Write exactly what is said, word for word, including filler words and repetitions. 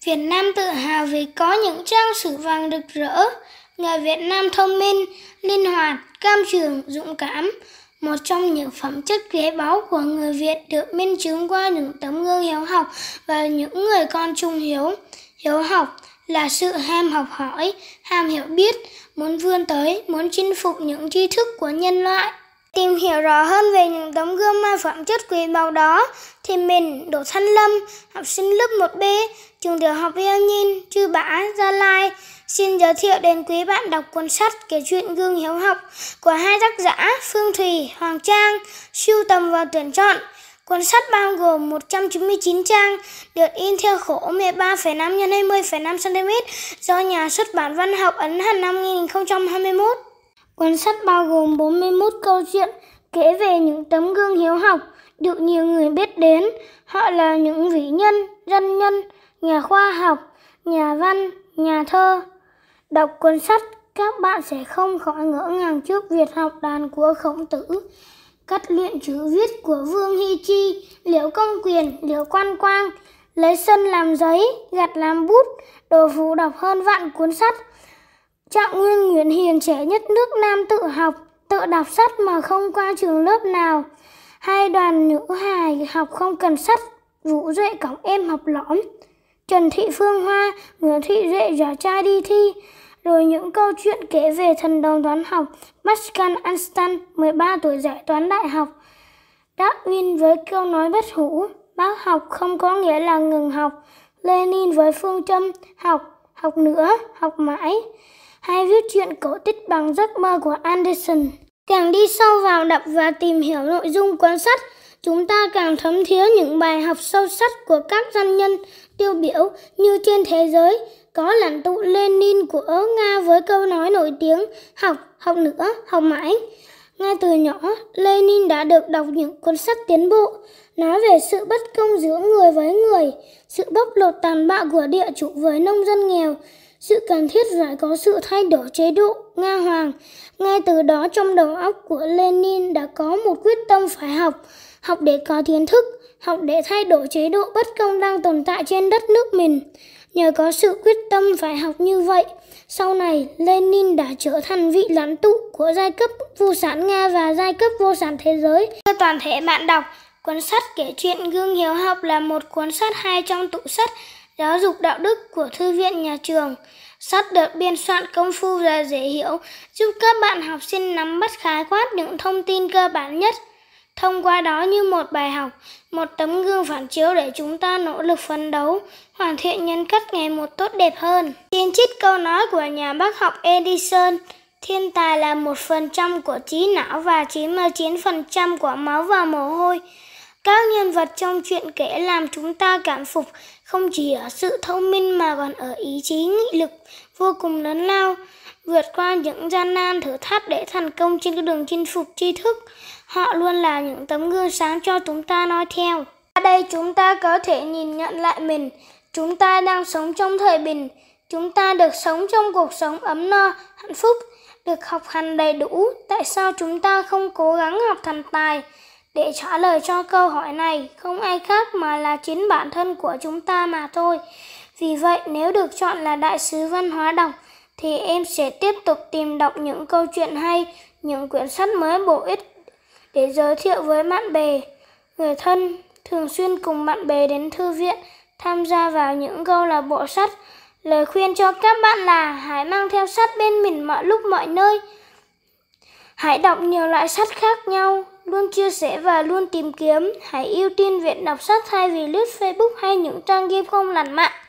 Việt Nam tự hào vì có những trang sử vàng rực rỡ, người Việt Nam thông minh, linh hoạt, cam trường, dũng cảm. Một trong những phẩm chất quý báu của người Việt được minh chứng qua những tấm gương hiếu học và những người con trung hiếu. Hiếu học là sự ham học hỏi, ham hiểu biết, muốn vươn tới, muốn chinh phục những tri thức của nhân loại. Tìm hiểu rõ hơn về những tấm gương mà phẩm chất quý báu đó thì mình, Đỗ Thanh Lâm, học sinh lớp một B, trường tiểu học Eo Nhìn, Chư Bá, Gia Lai, xin giới thiệu đến quý bạn đọc cuốn sách kể chuyện gương hiếu học của hai tác giả Phương Thùy, Hoàng Trang, sưu tầm và tuyển chọn. Cuốn sách bao gồm một trăm chín mươi chín trang, được in theo khổ mười ba phẩy năm nhân hai mươi phẩy năm xăng-ti-mét do nhà xuất bản Văn học Ấn Hành năm hai nghìn không trăm hai mươi mốt. Cuốn sách bao gồm bốn mươi mốt câu chuyện kể về những tấm gương hiếu học được nhiều người biết đến. Họ là những vĩ nhân, doanh nhân, nhà khoa học, nhà văn, nhà thơ. Đọc cuốn sách, các bạn sẽ không khỏi ngỡ ngàng trước việc học đàn của Khổng Tử, cách luyện chữ viết của Vương Hy Chi, Liễu Công Quyền, Liễu Quan Quang, lấy sân làm giấy, gặt làm bút, Đồ Phủ đọc hơn vạn cuốn sách. Trạng Nguyên Nguyễn Hiền trẻ nhất nước Nam tự học, tự đọc sách mà không qua trường lớp nào. Hai đoàn nữ hài học không cần sách, Vũ Duệ cõng em học lõm. Trần Thị Phương Hoa, Nguyễn Thị Duệ giả trai đi thi. Rồi những câu chuyện kể về thần đồng toán học Pascal Einstein, mười ba tuổi giải toán đại học. Darwin với câu nói bất hủ, bác học không có nghĩa là ngừng học. Lenin với phương châm học, học nữa, học mãi. Hay viết truyện cổ tích bằng giấc mơ của Anderson. Càng đi sâu vào đọc và tìm hiểu nội dung cuốn sách, chúng ta càng thấm thía những bài học sâu sắc của các doanh nhân tiêu biểu như trên thế giới. Có lãnh tụ Lenin của Nga với câu nói nổi tiếng học, học nữa, học mãi. Ngay từ nhỏ, Lenin đã được đọc những cuốn sách tiến bộ, nói về sự bất công giữa người với người, sự bóc lột tàn bạo của địa chủ với nông dân nghèo, sự cần thiết phải có sự thay đổi chế độ Nga Hoàng. Ngay từ đó trong đầu óc của Lenin đã có một quyết tâm phải học, học để có kiến thức, học để thay đổi chế độ bất công đang tồn tại trên đất nước mình. Nhờ có sự quyết tâm phải học như vậy, sau này Lenin đã trở thành vị lãnh tụ của giai cấp vô sản Nga và giai cấp vô sản thế giới. Cho toàn thể bạn đọc, cuốn sách kể chuyện gương hiếu học là một cuốn sách hay trong tủ sách giáo dục đạo đức của thư viện nhà trường. Sách được biên soạn công phu và dễ hiểu, giúp các bạn học sinh nắm bắt khái quát những thông tin cơ bản nhất. Thông qua đó như một bài học, một tấm gương phản chiếu để chúng ta nỗ lực phấn đấu, hoàn thiện nhân cách ngày một tốt đẹp hơn. Xin trích câu nói của nhà bác học Edison: thiên tài là một phần trăm của trí não và chín mươi chín phần trăm của máu và mồ hôi. Các nhân vật trong truyện kể làm chúng ta cảm phục không chỉ ở sự thông minh mà còn ở ý chí nghị lực vô cùng lớn lao, vượt qua những gian nan thử thách để thành công trên con đường chinh phục tri thức. Họ luôn là những tấm gương sáng cho chúng ta noi theo. Ở đây chúng ta có thể nhìn nhận lại mình. Chúng ta đang sống trong thời bình. Chúng ta được sống trong cuộc sống ấm no, hạnh phúc, được học hành đầy đủ. Tại sao chúng ta không cố gắng học thành tài? Để trả lời cho câu hỏi này, không ai khác mà là chính bản thân của chúng ta mà thôi. Vì vậy, nếu được chọn là đại sứ văn hóa đọc, thì em sẽ tiếp tục tìm đọc những câu chuyện hay, những quyển sách mới bổ ích để giới thiệu với bạn bè, người thân, thường xuyên cùng bạn bè đến thư viện, tham gia vào những câu lạc bộ sách. Lời khuyên cho các bạn là hãy mang theo sách bên mình mọi lúc mọi nơi. Hãy đọc nhiều loại sách khác nhau, luôn chia sẻ và luôn tìm kiếm. Hãy ưu tiên việc đọc sách thay vì lướt Facebook hay những trang game không lành mạnh.